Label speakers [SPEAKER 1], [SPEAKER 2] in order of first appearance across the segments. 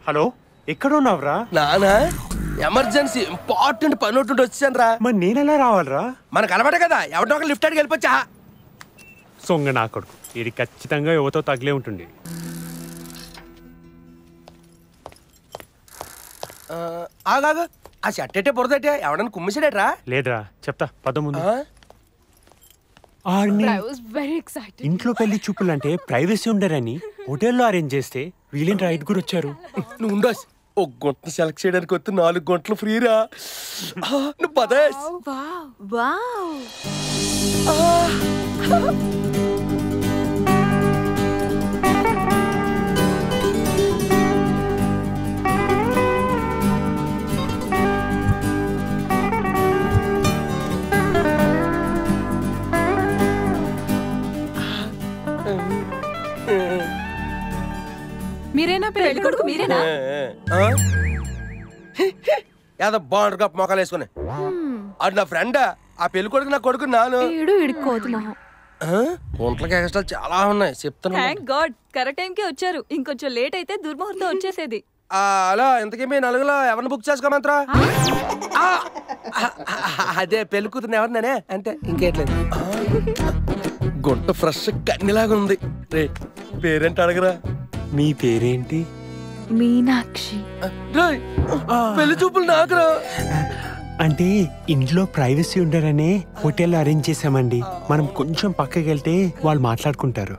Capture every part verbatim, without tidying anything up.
[SPEAKER 1] Hello, ఎక్కడ ఉన్నావురా?
[SPEAKER 2] నానా ఎమర్జెన్సీ ఇంపార్టెంట్ పని ఒకటి వచ్చాను రా.
[SPEAKER 1] మరి నేనెలా రావాలరా?
[SPEAKER 2] మనకు అలవాటే కదా, ఎవరినో ఒక లిఫ్ట్ అడిగి వెళ్ళిపోచ్చా.
[SPEAKER 1] సొంగ నా కొడుకు, ఇది ఖచ్చితంగా యువతో తగిలే ఉంటుంది.
[SPEAKER 2] ఆగాగు, ఆ షర్ట్ అయితే బురదటే ఎవడన్నా కుమ్మిసాడేట్రా?
[SPEAKER 1] లేదురా, చెప్తా పద ముందు. ఇంట్లో పెళ్లి చూపులు అంటే ప్రైవసీ ఉండరని హోటల్లో అరేంజ్ చేస్తే వీళ్ళేంటి రైట్ కూడా వచ్చారు.
[SPEAKER 2] నువ్వు ఉండు, ఒక గంట సెలెక్ట్ చేయడానికి వస్తే నాలుగు గంటలు ఫ్రీరా. నువ్వు పదేస్.
[SPEAKER 3] మీరేనా పెళ్లి కొడుకు? మీరేనా?
[SPEAKER 2] ఏదో బాండ్ కప్ మొక్కలు వేసుకుని అది నా ఫ్రెండ్. ఆ పెళ్లి కొడుకు నా కొడుకు నాను. ఒంట్లకి ఎక్స్ట్రా చాలా ఉన్నాయి చెప్తాను.
[SPEAKER 3] థాంక్ గాడ్, కరెక్ట్ టైం కి వచ్చారు. ఇంకొంచెం లేట్ అయితే దుర్ముహూర్తం వచ్చేసేది.
[SPEAKER 2] అలా ఇంతకీ మీ నలుగులో ఎవరిని బుక్ చేసుకోమంటారా? అదే పెళ్లి కూతురు ఎవరినే అంటే ఇంకేట్లేదు. గుంట ఫ్రెష్ కన్నిలాగా ఉంది. రే పేరేంటి అడగరా?
[SPEAKER 1] మీ పేరేంటి?
[SPEAKER 3] మీనాక్షి.
[SPEAKER 2] పెళ్లి చూపులు నాకురా.
[SPEAKER 1] అంటే ఇంట్లో ప్రైవసీ ఉండరనే హోటల్లో అరేంజ్ చేసామండి. మనం కొంచెం పక్కకి వెళ్తే వాళ్ళు మాట్లాడుకుంటారు.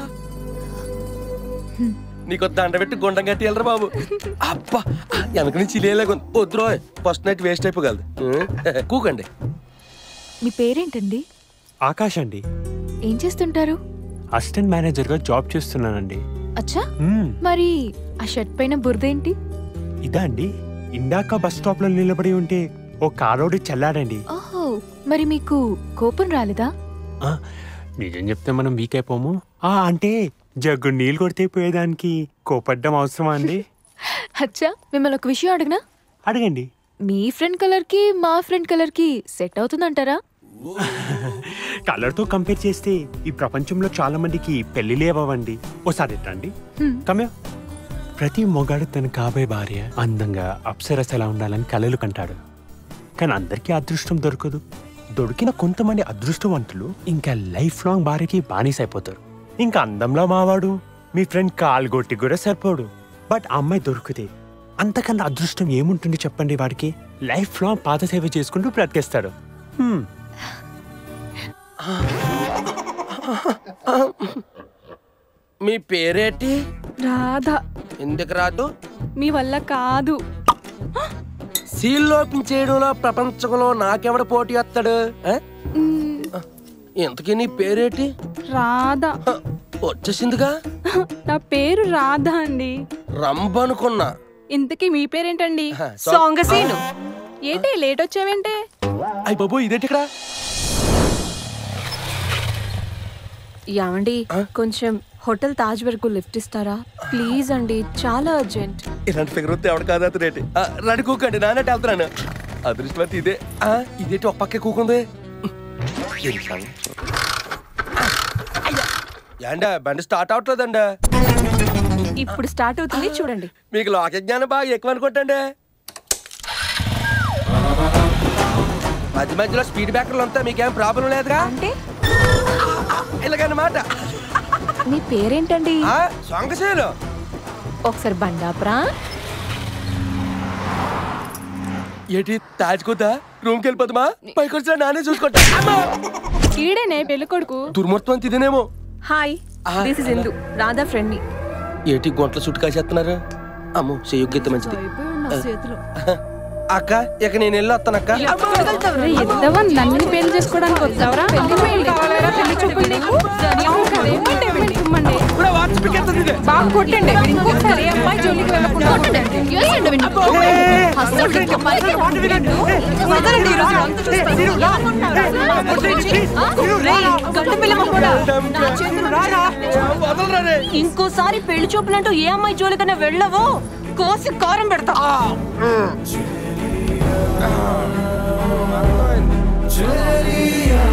[SPEAKER 2] నీకు దండ పెట్టి గుండం కట్టి వెళ్ళరా బాబు. అబ్బా వెనక నుంచి ఇలేలాగా వద్దురో, ఫస్ట్ నైట్ వేస్ట్ అయిపోగలదు. కూకండి.
[SPEAKER 3] మీ పేరేంటండి?
[SPEAKER 1] ఆకాష్ అండి.
[SPEAKER 3] ఏం చేస్తుంటారు?
[SPEAKER 1] అసిస్టెంట్ మేనేజర్ గా జాబ్ చేస్తున్నానండి.
[SPEAKER 3] అచ్చా, మరి ఆ షర్ట్ పైన బురదేంటి?
[SPEAKER 1] ఇదా అండి, ఇందాక బస్ స్టాప్ లో నిలబడి ఉంటే ఓ కారోడి చల్లాడండి.
[SPEAKER 3] ఓహో, మరి మీకు కోపం రాలేదా?
[SPEAKER 1] నిజం చెప్తే మనం వీక్ అయిపోము. ఆ అంటే జగ్గు నీళ్ళు కొడితే పోయేదానికి కోపడ్డం అవసరమా అండి?
[SPEAKER 3] అచ్చా, మిమ్మల్ని ఒక విషయం అడగనా?
[SPEAKER 1] అడగండి.
[SPEAKER 3] మీ ఫ్రెండ్ కలర్ కి మా ఫ్రెండ్ కలర్ కి సెట్ అవుతుందంటారా?
[SPEAKER 1] కలర్ తో కంపేర్ చేస్తే ఈ ప్రపంచంలో చాలా మందికి పెళ్లిలే అవ్వండి. ఓసారి రండి. కమ్యా. ప్రతి మొగాడు తన కాబోయే భార్య అందంగా అప్సరసలా ఉండాలని కలలు కంటాడు. కానీ అందరికీ అదృష్టం దొరకదు. దొరికిన కొంతమంది అదృష్టవంతులు ఇంకా లైఫ్ లాంగ్ భార్యకి బానిస అయిపోతారు. ఇంకా అందంలో మావాడు మీ ఫ్రెండ్ కాల్గొట్టి కూడా సరిపోడు. బట్ ఆ అమ్మాయి దొరికితే అంతకన్నా అదృష్టం ఏముంటుంది చెప్పండి? వాడికి లైఫ్ లాంగ్ పాత సేవ చేసుకుంటూ బ్రతికేస్తాడు.
[SPEAKER 2] మీ పేరేటి?
[SPEAKER 3] రాధా.
[SPEAKER 2] ఎందుకు రాదు?
[SPEAKER 3] మీ వల్ల కాదు.
[SPEAKER 2] సీల్ ఓపెన్ చేయడంలో ప్రపంచంలో నాకెవడ పోటీ వస్తాడు? ఇంతకీ నీ పేరేటి?
[SPEAKER 3] రాధా.
[SPEAKER 2] వచ్చేసిందిగా.
[SPEAKER 3] నా పేరు రాధా అండి.
[SPEAKER 2] రంభ అనుకున్నా.
[SPEAKER 3] ఇంతకీ మీ పేరేంటండి? సోంగసీను. ఏంటి లేట్ వచ్చావేంటే?
[SPEAKER 2] అయ్య బాబు, ఇదేంటి ఇక్కడ?
[SPEAKER 3] యావండి, కొంచెం హోటల్ తాజ్ వరకు లిఫ్ట్ ఇస్తారా ప్లీజ్ అండి, చాలా అర్జెంట్.
[SPEAKER 2] ఇలాంటి ఫిగర్ వస్తే ఎవడ కాదు అతనేటి. రెడీ కూకండి, నాన్నట్టు వెళ్తున్నాను. అదృష్టవంతి ఇదే. ఇదేంటి ఒక పక్కే కూకుంది? ఏండా బండి స్టార్ట్ అవట్లేదండి.
[SPEAKER 3] ఇప్పుడు స్టార్ట్ అవుతుంది చూడండి.
[SPEAKER 2] మీకు లోక జ్ఞానం బాగా ఎక్కువ అనుకుంటండి. మధ్య మధ్యలో స్పీడ్ బ్రేకర్లు అంతా మీకేం ప్రాబ్లం లేదుగా?
[SPEAKER 3] అంటే
[SPEAKER 2] ఇలాగన్నమాట.
[SPEAKER 3] మీ పేరేంటండి?
[SPEAKER 2] సొంగసేలు.
[SPEAKER 3] ఒకసారి బండాప్రా.
[SPEAKER 2] ఏంటి తాజుకోతా? రూమ్కి వెళ్ళిపోతామా? పైకి వచ్చినా నానే చూసుకుంటా.
[SPEAKER 3] ఈడేనే పెళ్లి కొడుకు.
[SPEAKER 2] దుర్మూర్తం అంత ఇదేనేమో.
[SPEAKER 3] Hi, this is Indu, Radha friend ని.
[SPEAKER 2] ఏంటి గొంట్ల చుట్టు కాసేస్తున్నారు? అమ్మో, చెయ్యొగ్గెత్త మంచిది. అక్క, ఇక నేను వెళ్ళి వస్తాను అక్క.
[SPEAKER 3] ఎంతమంది నన్ను పెళ్లి చేసుకోవడానికి వచ్చావరా? పెళ్లి కావాలరా? పెళ్లి చూపులు నీకు బాగా కొట్టండి. ఇంకొకసారి అమ్మాయి జోలికి వెళ్ళకుండా ఇంకోసారి పెళ్లి చూపులంటూ ఏ అమ్మాయి జోలికన్నా వెళ్ళవో కోసి కారం పెడతా.
[SPEAKER 4] చెలియా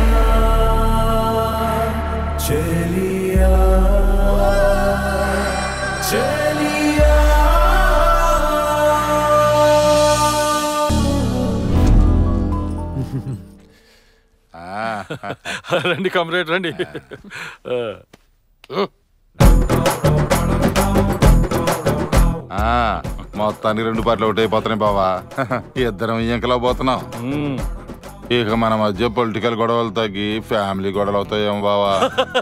[SPEAKER 4] చెలియా చెలియా
[SPEAKER 5] రండి కామ్రేడ్ రండి.
[SPEAKER 6] మొత్తానికి రెండు పాటలు ఒకటి అయిపోతున్నాయి బావా. ఇద్దరం ఇంకలా పోతున్నాం. ఇక మన మధ్య పొలిటికల్ గొడవలు తగ్గి ఫ్యామిలీ గొడవలు అవుతాయేమో బావా.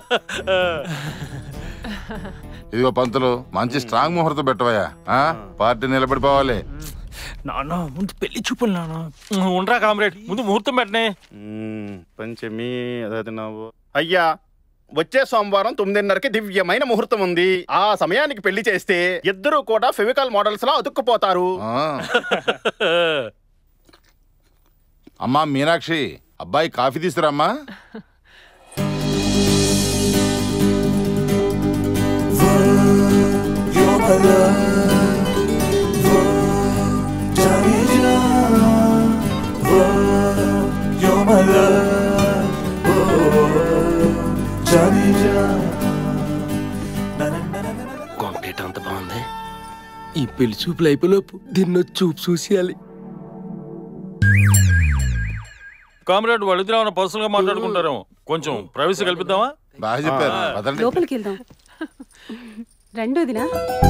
[SPEAKER 6] ఇదిగో పంతులు, మంచి స్ట్రాంగ్ ముహూర్తం పెట్టవయ్యా. పార్టీ నిలబడిపోవాలి.
[SPEAKER 5] నాన్న ముందు పెళ్లి చూపులు నాన్న. ఉండరా కామ్రేడ్, ముందు ముహూర్తం పెట్టనే.
[SPEAKER 7] పంచమి అదే నవ్వు. అయ్యా, వచ్చే సోమవారం తొమ్మిదిన్నరకి దివ్యమైన ముహూర్తం ఉంది. ఆ సమయానికి పెళ్లి చేస్తే ఇద్దరు కూడా ఫెవికాల్ మోడల్స్ లా అతుక్కుపోతారు.
[SPEAKER 6] అమ్మా మీనాక్షి, అబ్బాయి కాఫీ తీసుకురామ్మా.
[SPEAKER 2] కాంక్రీట్ అంత బాగుంది. ఈ పెళ్లి చూపులు అయిపోయిలోపు దీన్ని చూపు చూసేయాలి.
[SPEAKER 5] కామ్రేడ్ వాళ్ళిద్దరు ఏమైనా పర్సనల్ గా మాట్లాడుకుంటారేమో, కొంచెం ప్రైవసీ కల్పిద్దామా?
[SPEAKER 6] బాగా చెప్పారు.
[SPEAKER 3] లోపలికి వెళ్దాం. రెండు వదినా.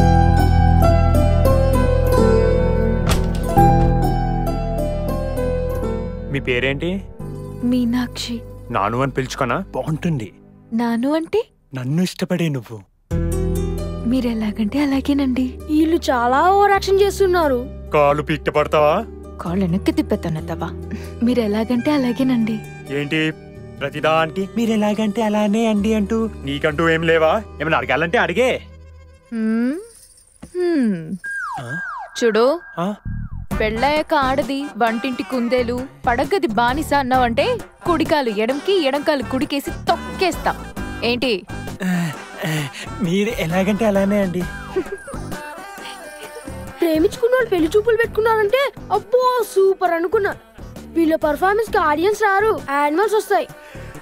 [SPEAKER 1] మీ పేరేంటి?
[SPEAKER 8] మీనాక్షి.
[SPEAKER 1] నాను అని పిలుచుకోనా? బాగుంటుంది.
[SPEAKER 8] నాను అంటే
[SPEAKER 1] నన్ను ఇష్టపడే నువ్వు.
[SPEAKER 8] మీరు ఎలాగంటే అలాగేనండి.
[SPEAKER 9] వీళ్ళు చాలా ఓవర్ యాక్షన్ చేస్తున్నారు.
[SPEAKER 1] కాలు పీక్ట పడతావా?
[SPEAKER 8] కాళ్ళు వెనక్కి తిప్పేతానత్తవా. మీరు ఎలాగంటే అలాగేనండి.
[SPEAKER 1] ఏంటి ప్రతిదానికి మీరు ఎలాగంటే అలానే అండి అంటూ? నీకంటూ ఏం లేవా? ఏమైనా అడగాలంటే అడిగే.
[SPEAKER 8] హ్మ్. హ్మ్. చూడు, పెళ్ళయ్యాక ఆడది వంటింటి కుందేలు, పడగది బానిస అన్నావంటే కుడికాలు ఎడంకి ఎడంకాలు కుడికేసి తొక్కేస్తా. ఏంటి?
[SPEAKER 1] మీరు ఎలాగంటే అలానే అండి.
[SPEAKER 9] ప్రేమించుకున్న వాళ్ళు పెళ్లి చూపులు పెట్టుకున్నారంటే అబ్బో సూపర్ అనుకున్నా. వీళ్ళ పర్ఫార్మెన్స్ కి ఆడియన్స్ రారు, యానిమల్స్ వస్తాయి.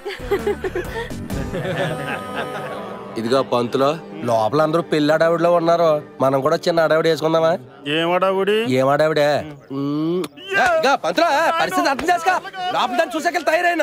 [SPEAKER 2] ఇదిగో పంతులో, లోపల అందరూ పెళ్లి అడావిడిలో ఉన్నారు. మనం కూడా చిన్న అడావిడి వేసుకుందామా?
[SPEAKER 7] ఏం అడావిడి?
[SPEAKER 2] ఏం అడావిడే? పంతులో పరిస్థితి అర్థం చేసుకో. లోపల దాన్ని చూసాకెళ్ళి తయారైన